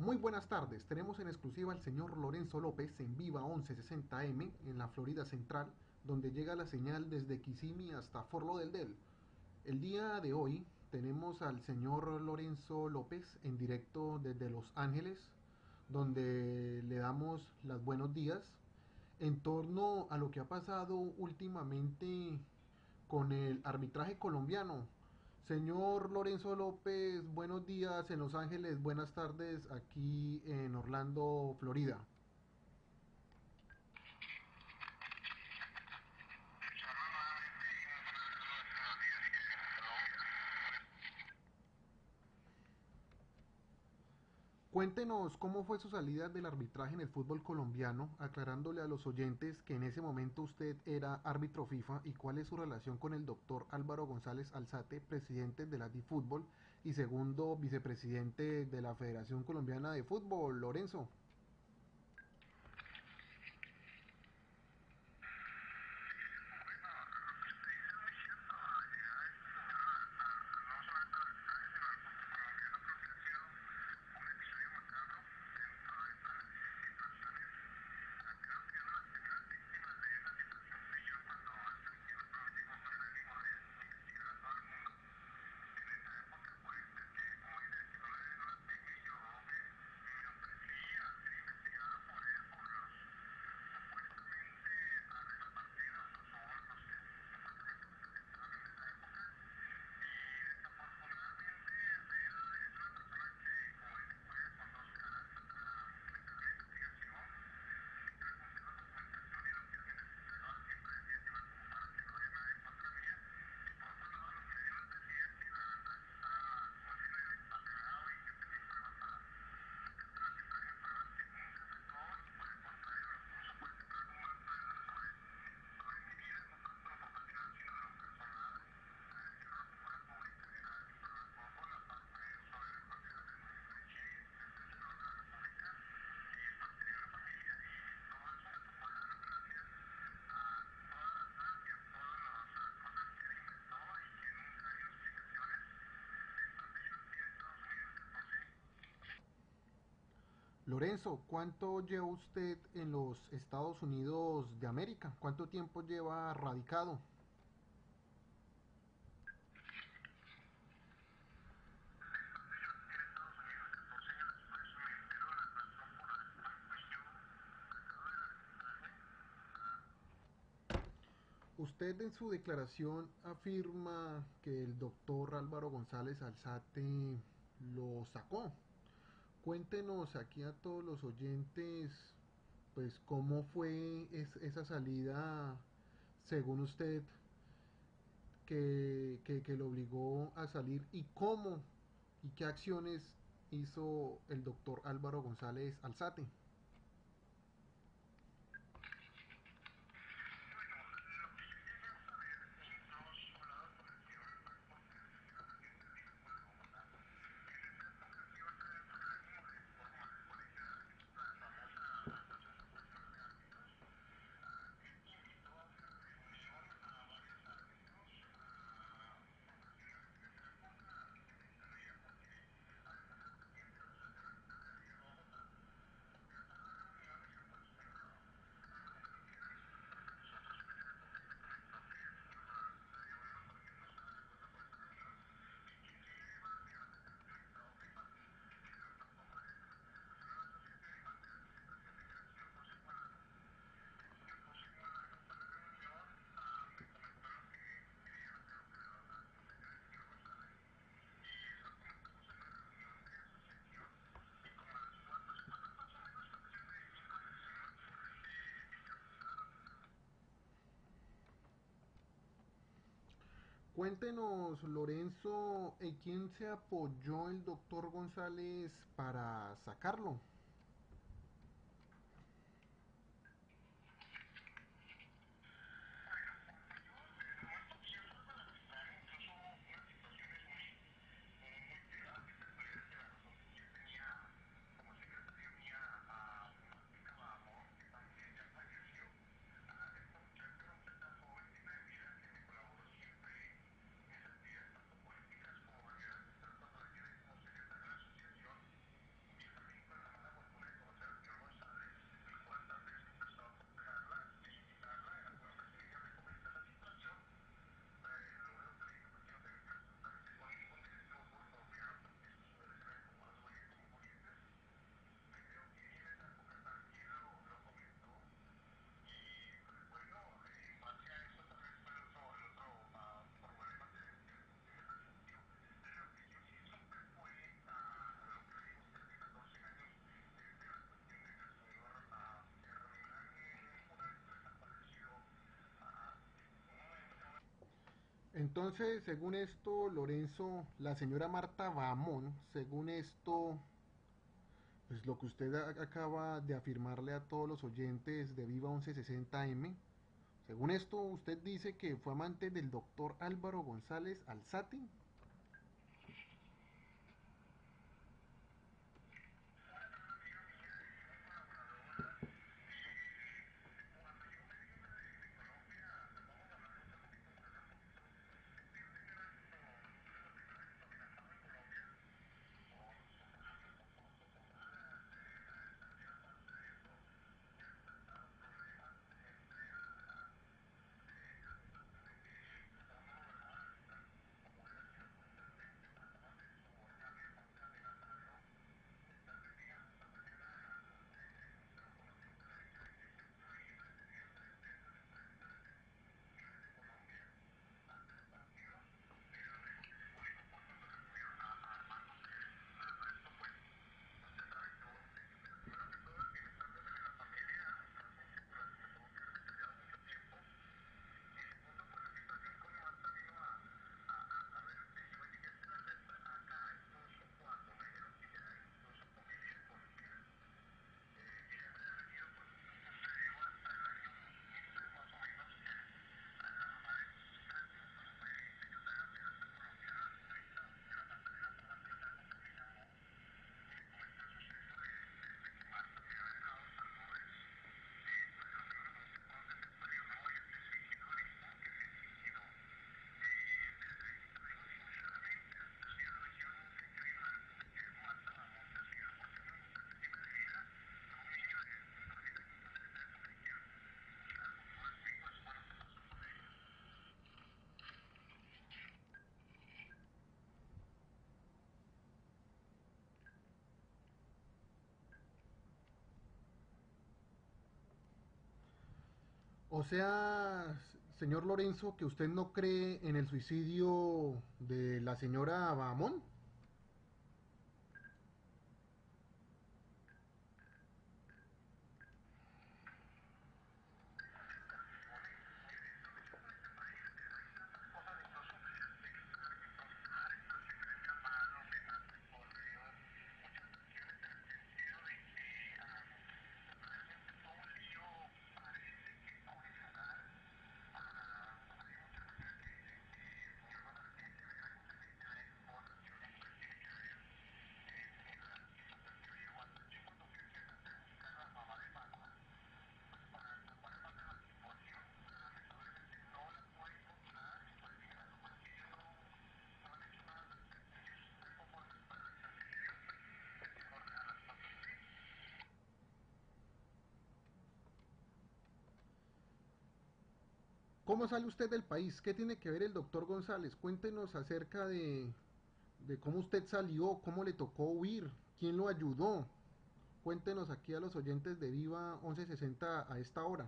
Muy buenas tardes, tenemos en exclusiva al señor Lorenzo López en Viva 1160M en la Florida Central, donde llega la señal desde Kissimmee hasta Fort Lauderdale. El día de hoy tenemos al señor Lorenzo López en directo desde Los Ángeles, donde le damos los buenos días en torno a lo que ha pasado últimamente con el arbitraje colombiano. Señor Lorenzo López, buenos días en Los Ángeles, buenas tardes aquí en Orlando, Florida. Cuéntenos cómo fue su salida del arbitraje en el fútbol colombiano, aclarándole a los oyentes que en ese momento usted era árbitro FIFA y cuál es su relación con el doctor Álvaro González Alzate, presidente de la DiFútbol y segundo vicepresidente de la Federación Colombiana de Fútbol. Lorenzo. Lorenzo, ¿cuánto lleva usted en los Estados Unidos de América? ¿Cuánto tiempo lleva radicado? Usted en su declaración afirma que el doctor Álvaro González Alzate lo sacó. Cuéntenos aquí a todos los oyentes, pues cómo fue esa salida, según usted, que lo obligó a salir y cómo y qué acciones hizo el doctor Álvaro González Alzate. Cuéntenos, Lorenzo, ¿en quién se apoyó el doctor González para sacarlo? Entonces, según esto, Lorenzo, la señora Marta Bamón, según esto, pues lo que usted acaba de afirmarle a todos los oyentes de Viva 1160M, según esto, usted dice que fue amante del doctor Álvaro González Alzati. O sea, señor Lorenzo, que usted no cree en el suicidio de la señora Bamón. ¿Cómo sale usted del país? ¿Qué tiene que ver el doctor González? Cuéntenos acerca de cómo usted salió, cómo le tocó huir, quién lo ayudó. Cuéntenos aquí a los oyentes de Viva 1160 a esta hora.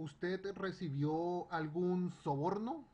¿Usted recibió algún soborno?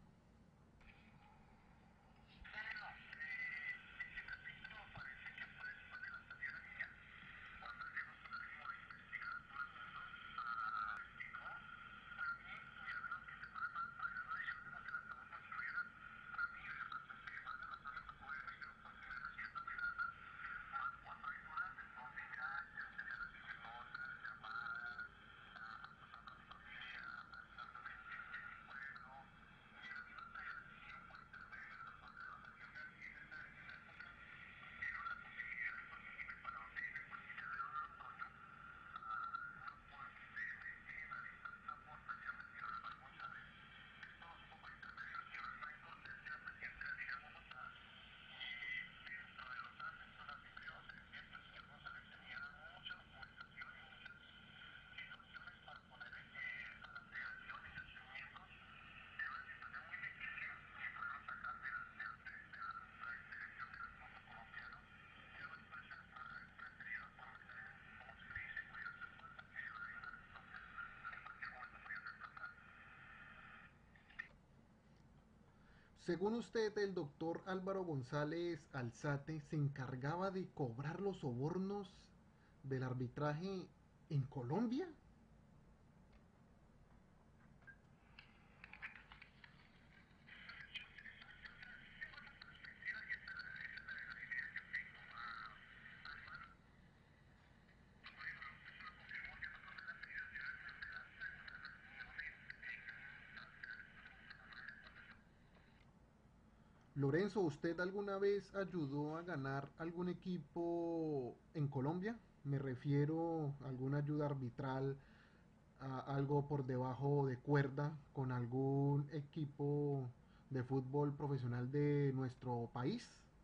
Según usted, el doctor Álvaro González Alzate se encargaba de cobrar los sobornos del arbitraje en Colombia. Lorenzo, ¿usted alguna vez ayudó a ganar algún equipo en Colombia? Me refiero a alguna ayuda arbitral, a algo por debajo de cuerda con algún equipo de fútbol profesional de nuestro país.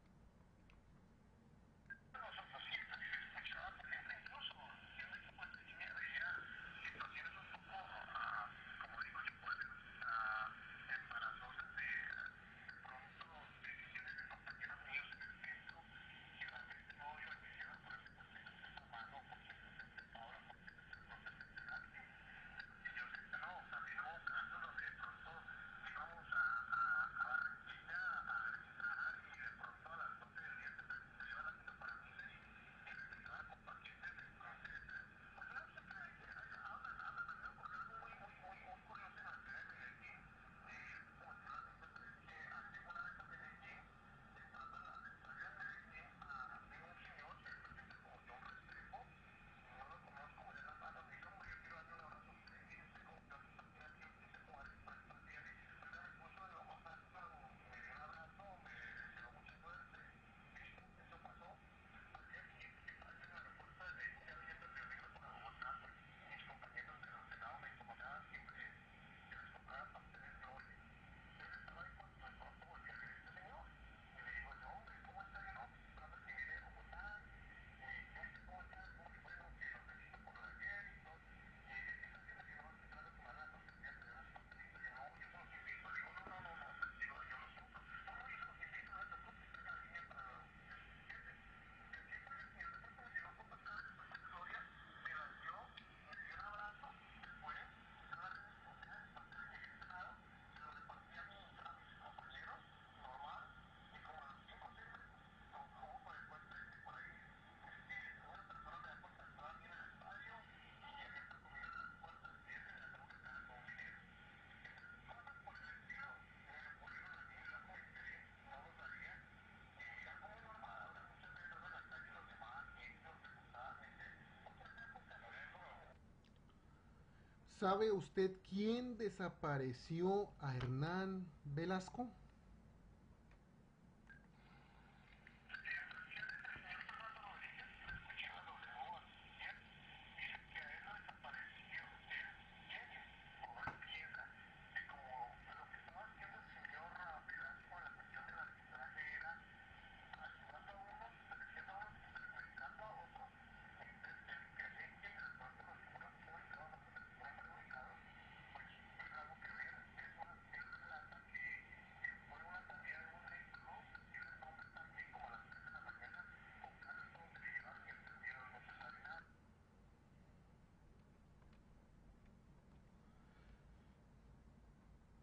¿Sabe usted quién desapareció a Hernán Velasco?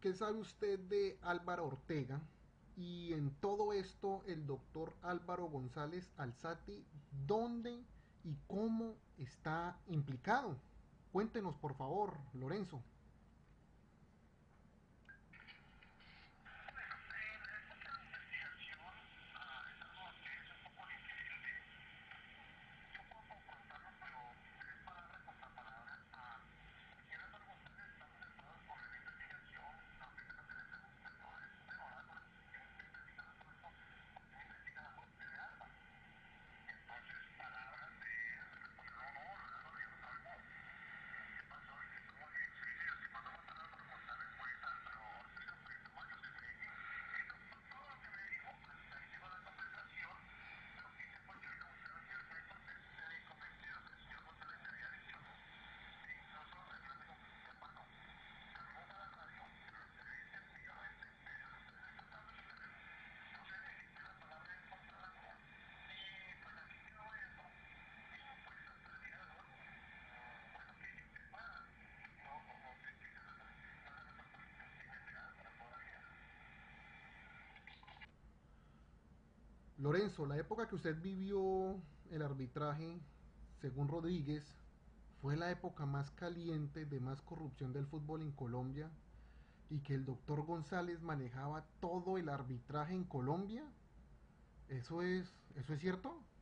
¿Qué sabe usted de Álvaro Ortega? Y en todo esto, el doctor Álvaro González Alzati, ¿dónde y cómo está implicado? Cuéntenos, por favor, Lorenzo. Lorenzo, la época que usted vivió el arbitraje, según Rodríguez, fue la época más caliente de más corrupción del fútbol en Colombia y que el doctor González manejaba todo el arbitraje en Colombia. ¿Eso es cierto?